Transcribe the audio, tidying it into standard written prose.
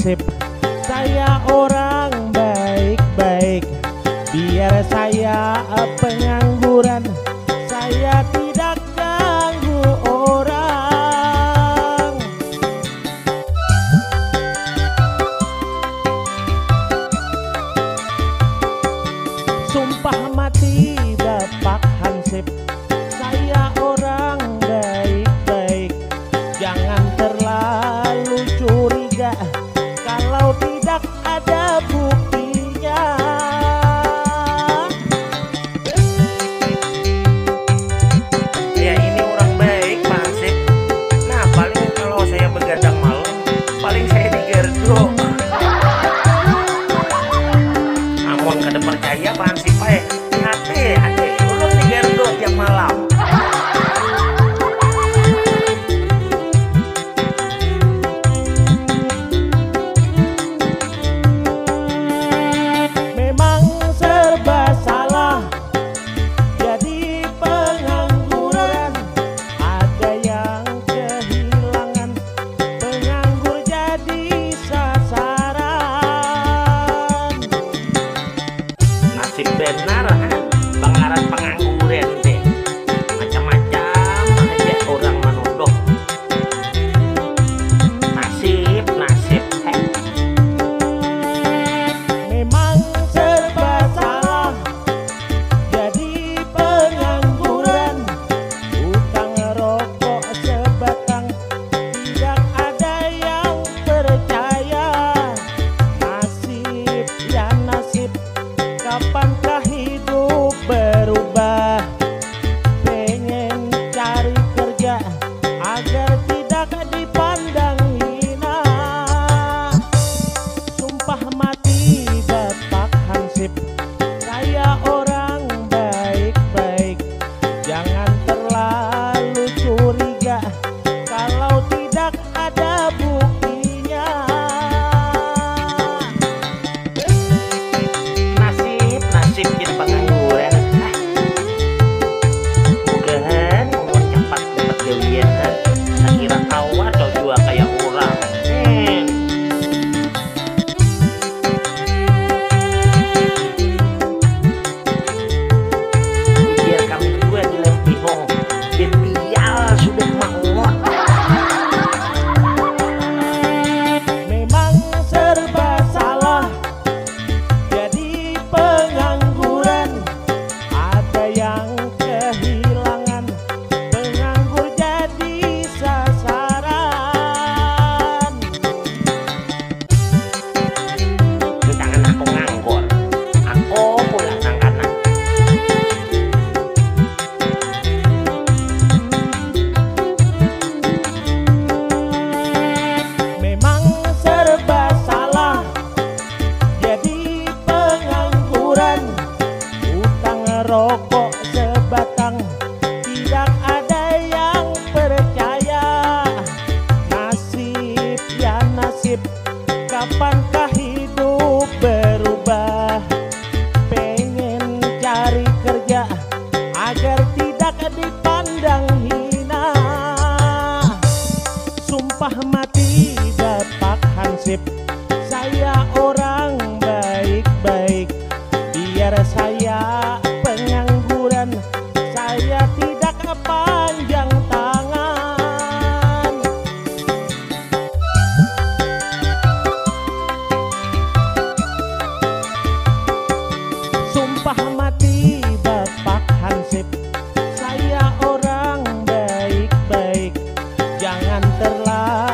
Hansip, saya orang baik-baik. Biar saya pengangguran, saya tidak ganggu orang. Sumpah mati Bapak Hansip, saya orang baik-baik. Jangan terlalu curiga kalau tidak ada buktinya. Ya ini orang baik Pak Hansip. Nah paling kalau saya begadang malam, paling saya digerdok. Namun kada percaya Pak Hansip, hati ulun digerdok tiap malam. Memang serba salah jadi pengangguran, ada yang kehilangan, penganggur jadi sasaran. Nasib benar pengaran pengangguran deh, macam-macam aja orang menuduh. Nasib Memang serba salah jadi pengangguran, utang rokok sebatang, tidak ada yang percaya. Nasib ya nasib, kapankah hidup berubah? Pengen cari kerja agar tidak dipandang hina. Sumpah mati Bapak Hansip, saya orang baik-baik. Jangan terlalu curiga kalau tidak ada buktinya. nasib jadi pengangguran. Mudahan ulun cepat dapat gawian. Tak kira awal atau juga kayak orang. Biar kami juga di Lempihong, Biar sudah maut. Memang serba salah jadi pengangguran, ada yang kehilangan, penganggur jadi sasaran. Jangan aku nganggur, aku pulang nangkana. Memang serba salah jadi pengangguran, utang rokok sebatang, tidak ada yang percaya. Nasib ya nasib, kapankah hidup berubah? Pengen cari kerja agar tidak dipandang hina. Sumpah mati Bapak Hansip, saya orang baik-baik. Biar saya pengangguran, saya tidak panjang tangan. Sumpah mati Bapak Hansip, saya orang baik-baik. Jangan terlalu